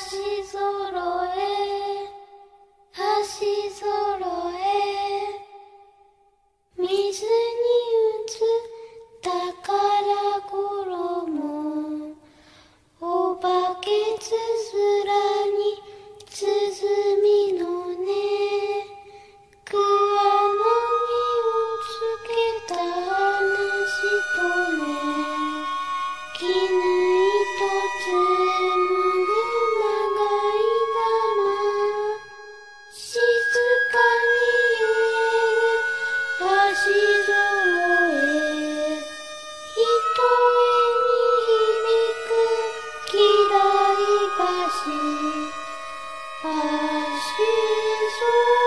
足揃え、足揃え、水に映った宝衣、おばけつづらに鼓みのね、桑の実をつけた話とね、絹糸つむぐまがいだま、静かに揺れる足揃え、ひとえに響くきらい橋、足揃え